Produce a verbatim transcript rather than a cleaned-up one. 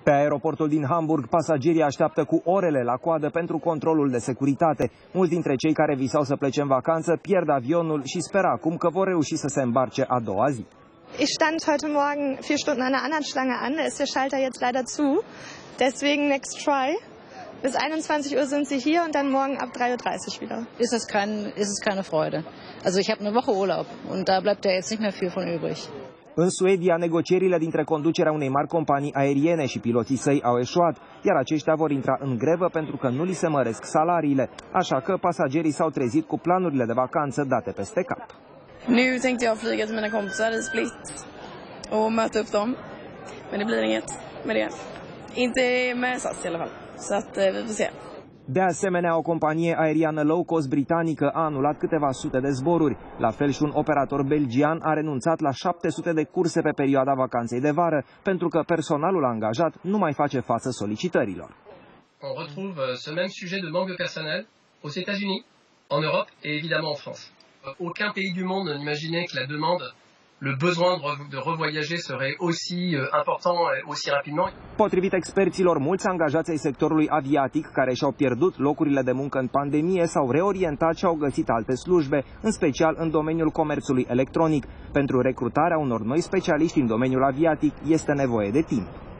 Pe aeroportul din Hamburg, pasagerii așteaptă cu orele la coadă pentru controlul de securitate. Mulți dintre cei care visau să plece în vacanță pierd avionul și speră acum că vor reuși să se îmbarce a doua zi. Ich stand heute Morgen vier Stunden an der Anhaltsschlange an, da ist der Schalter jetzt leider zu. Deswegen next try. Bis einundzwanzig Uhr sind sie hier und dann morgen ab drei Uhr dreißig wieder. Ist es kein, ist es keine Freude. Also ich habe eine Woche Urlaub und da bleibt ja jetzt nicht mehr viel von übrig. În Suedia, negocierile dintre conducerea unei mari companii aeriene și piloții săi au eșuat, iar aceștia vor intra în grevă pentru că nu li se măresc salariile, așa că pasagerii s-au trezit cu planurile de vacanță date peste cap. Nu tänkte jag flyga till mina kompisar i Split och möta upp dem, men det blir inget med det. Inte med S A S i alla fall, så att vi får se. De asemenea, o companie aeriană low-cost britanică a anulat câteva sute de zboruri. La fel și un operator belgian a renunțat la șapte sute de curse pe perioada vacanței de vară, pentru că personalul angajat nu mai face față solicitărilor. On retrouve ce même sujet de manque de personnel aux États-Unis, en Europe et évidemment en France. Aucun pays du monde n'imaginait que la demande, le besoin de revoyager serait aussi important et aussi rapidement. Potrivit experților, mulți angajați ai sectorului aviatic care și-au pierdut locurile de muncă în pandemie s-au reorientat și au găsit alte slujbe, în special în domeniul comerțului electronic. Pentru recrutarea unor noi specialiști în domeniul aviatic este nevoie de timp.